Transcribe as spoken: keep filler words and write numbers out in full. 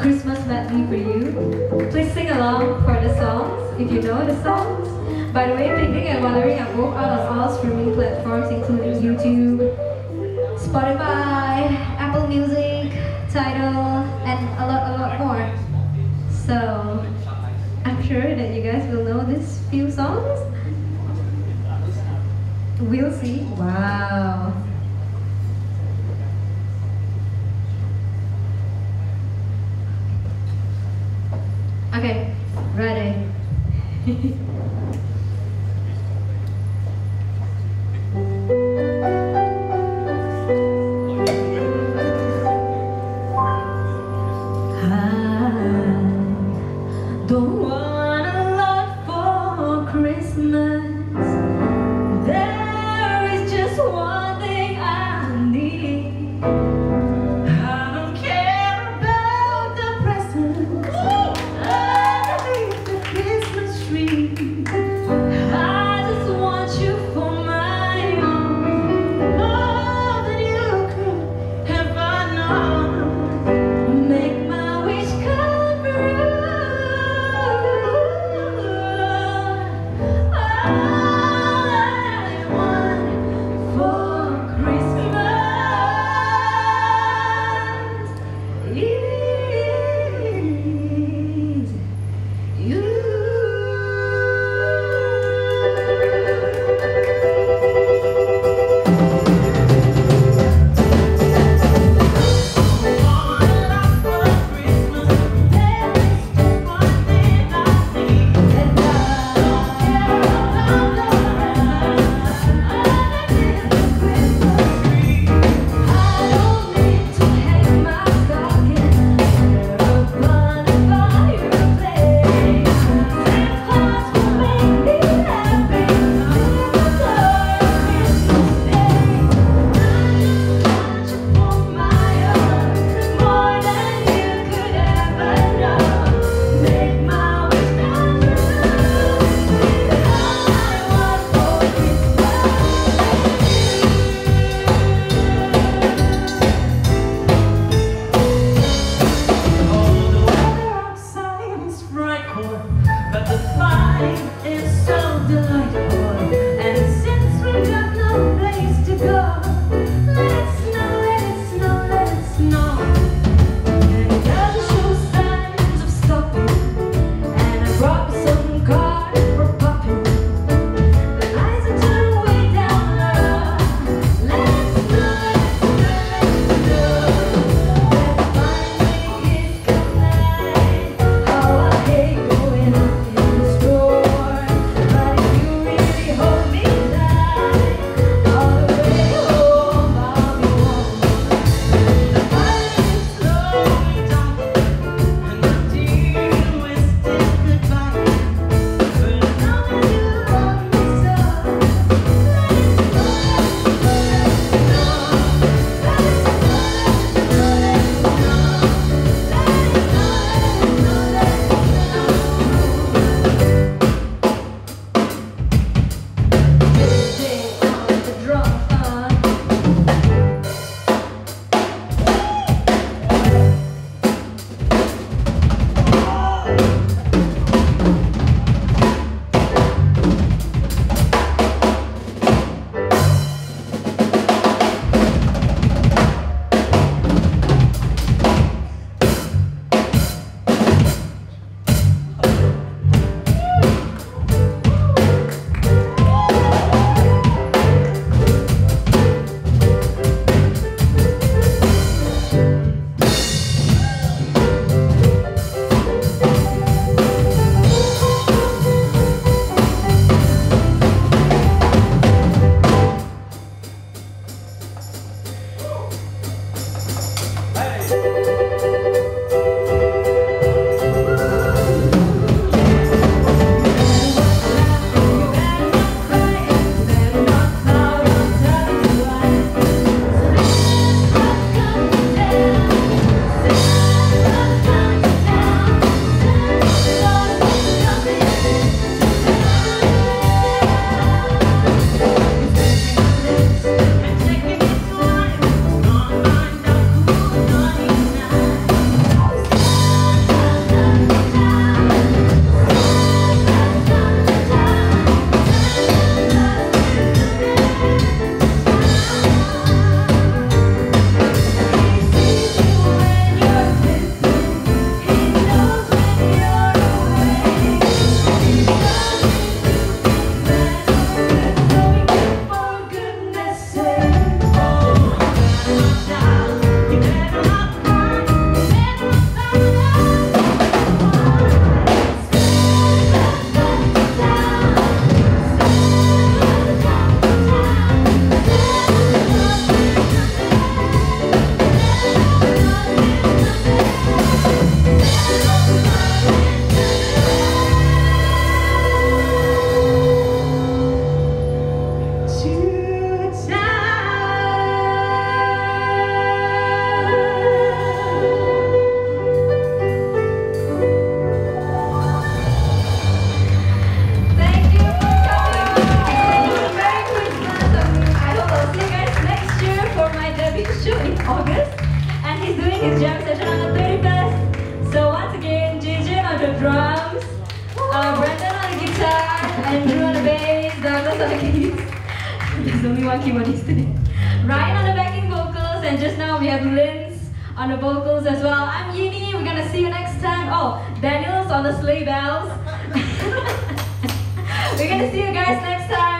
Christmas medley for you. Please sing along for the songs if you know the songs. By the way, Picnic and Wandering are both out on all streaming platforms including YouTube, Spotify, Apple Music, Tidal, and a lot, a lot more. So, I'm sure that you guys will know these few songs. We'll see. Wow. Okay, ready. Don't want a lot for Christmas. There is just one thing I need. I don't care about the presents underneath the Christmas tree. I just want you for my own, more than you could ever know. Make my wish come true. Oh, There's only one keyboardist today. Ryan on the backing vocals, and just now we have Linz on the vocals as well. I'm Yini, we're gonna see you next time. Oh, Daniel's on the sleigh bells. We're gonna see you guys next time.